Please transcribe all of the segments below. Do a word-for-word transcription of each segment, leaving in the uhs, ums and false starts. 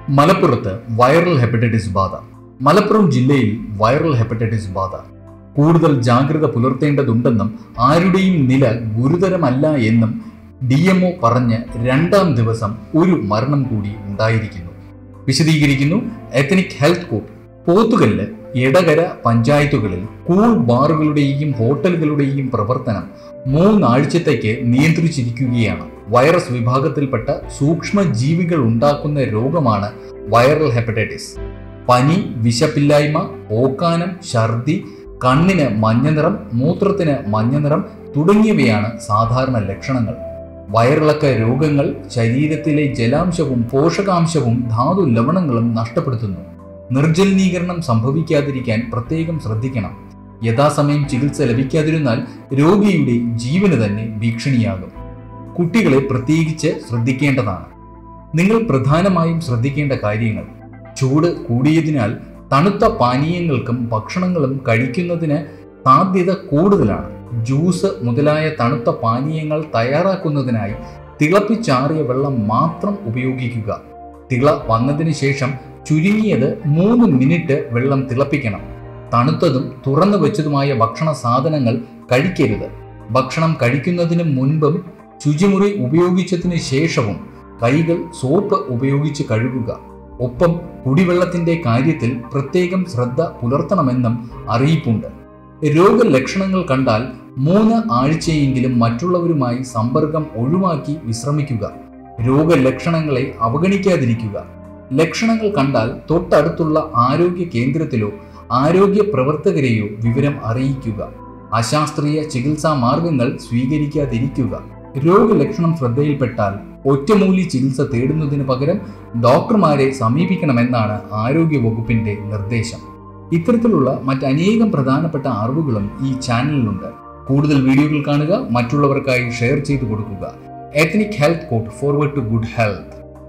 മലപ്പുറത്ത് viral hepatitis ബാധ. മലപ്പുറം ജില്ലയിൽ വൈറൽ ഹെപ്പറ്റൈറ്റിസ് ബാധ. കൂടുതൽ ജാഗ്രത പുലർത്തേണ്ടതുണ്ടെന്നും ആരുടെയും നില ഗുരുതരമല്ല എന്നും ഡി എം ഒ പറഞ്ഞ് രണ്ടാം ദിവസം ഒരു മരണം കൂടി ഉണ്ടായിരിക്കുന്നു. വിശദീകരിക്കുന്നു ethnic health code. Pothukal, Edakkara പഞ്ചായത്തുകളിൽ കൂൾ ബാറുകളുടെയും ഹോട്ടലുകളുടെയും പ്രവർത്തനം മൂന്നാഴ്ചത്തേക്ക് നിയന്ത്രിച്ചിരിക്കുകയാണ്. വൈറസ് വിഭാഗത്തിൽപ്പെട്ട സൂക്ഷ്മ ജീവികൾ ഉണ്ടാക്കുന്ന രോഗമാണ് വൈറൽ ഹെപ്പറ്റൈറ്റിസ്. പനി, വിശപ്പില്ലായ്മ, ഓക്കാനം, ഛർദി, കണ്ണിന് മഞ്ഞനിറം, മൂത്രത്തിന് മഞ്ഞനിറം തുടങ്ങിയവയാണ് സാധാരണ ലക്ഷണങ്ങൾ. വയറിളക്ക രോഗങ്ങൾ ശരീരത്തിലെ ജലാംശവും പോഷകാംശവും ധാതു ലവണങ്ങളും നഷ്ടപ്പെടുത്തുന്നു. നിർജ്ജലീകരണം സംഭവിക്കാതിരിക്കാൻ പ്രത്യേകം ശ്രദ്ധിക്കണം. യഥാസമയം ചികിത്സ ലഭിക്കാതിരുന്നാൽ രോഗിയുടെ ജീവന് തന്നെ ഭീഷണിയാകും. കുട്ടികളെ പ്രത്യേകിച്ച് ശ്രദ്ധിക്കേണ്ടതാണ്. നിങ്ങൾ പ്രധാനമായും ശ്രദ്ധിക്കേണ്ട കാര്യങ്ങൾ: ചൂട് കൂടിയതിനാൽ തണുത്ത പാനീയങ്ങൾക്കും ഭക്ഷണങ്ങളും കഴിക്കുന്നതിന് സാധ്യത കൂടുതലാണ്. ജ്യൂസ് മുതലായ തണുത്ത പാനീയങ്ങൾ തയ്യാറാക്കുന്നതിനായി തിളപ്പിച്ചാറിയ വെള്ളം മാത്രം ഉപയോഗിക്കുക. തിള വന്നതിന് ശേഷം ചുരുങ്ങിയത് മൂന്ന് മിനിറ്റ് വെള്ളം തിളപ്പിക്കണം. തണുത്തതും തുറന്നു വെച്ചതുമായ ഭക്ഷണ സാധനങ്ങൾ കഴിക്കരുത്. ഭക്ഷണം കഴിക്കുന്നതിന് മുൻപും ശുചിമുറി ഉപയോഗിച്ചതിന് ശേഷവും കൈകൾ സോപ്പ് ഉപയോഗിച്ച് കഴുകുക. ഒപ്പം കുടിവെള്ളത്തിന്റെ കാര്യത്തിൽ പ്രത്യേകം ശ്രദ്ധ പുലർത്തണമെന്നും അറിയിപ്പുണ്ട്. രോഗലക്ഷണങ്ങൾ കണ്ടാൽ മൂന്ന് ആഴ്ചയെങ്കിലും മറ്റുള്ളവരുമായി സമ്പർക്കം ഒഴിവാക്കി വിശ്രമിക്കുക. രോഗലക്ഷണങ്ങളെ അവഗണിക്കാതിരിക്കുക. ലക്ഷണങ്ങൾ കണ്ടാൽ തൊട്ടടുത്തുള്ള ആരോഗ്യ കേന്ദ്രത്തിലോ ആരോഗ്യ പ്രവർത്തകരെയോ വിവരം അറിയിക്കുക. അശാസ്ത്രീയ ചികിത്സാ മാർഗങ്ങൾ സ്വീകരിക്കാതിരിക്കുക. രോഗലക്ഷണം ശ്രദ്ധയിൽപ്പെട്ടാൽ ഒറ്റമൂലി ചികിത്സ തേടുന്നതിന് പകരം ഡോക്ടർമാരെ സമീപിക്കണമെന്നാണ് ആരോഗ്യ വകുപ്പിന്റെ നിർദ്ദേശം. ഇത്തരത്തിലുള്ള മറ്റനേകം പ്രധാനപ്പെട്ട അറിവുകളും ഈ ചാനലിലുണ്ട്. കൂടുതൽ വീഡിയോകൾ കാണുക, മറ്റുള്ളവർക്കായി ഷെയർ ചെയ്തു കൊടുക്കുക. Ethnic health code, forward to good health.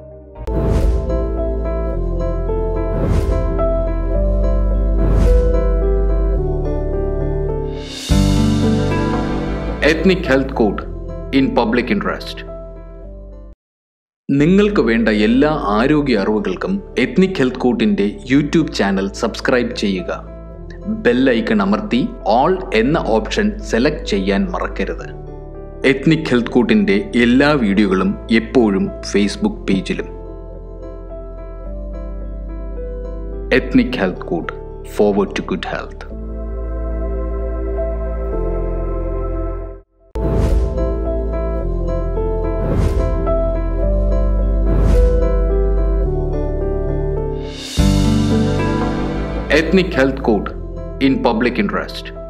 Ethnic health code in public interest. നിങ്ങൾക്ക് വേണ്ട എല്ലാ ആരോഗ്യ അറിവുകൾക്കും എത്നിക് ഹെൽത്ത് കോഡിൻ്റെ യൂട്യൂബ് ചാനൽ സബ്സ്ക്രൈബ് ചെയ്യുക. ബെൽ ഐക്കൺ അമർത്തി ഓൾ എന്ന ഓപ്ഷൻ സെലക്ട് ചെയ്യാൻ മറക്കരുത്. എത്നിക് ഹെൽത്ത് കോഡിൻ്റെ എല്ലാ വീഡിയോകളും എപ്പോഴും ഫേസ്ബുക്ക് പേജിലും. Ethnic health code, forward to good health. Ethnic Health Code in Public Interest.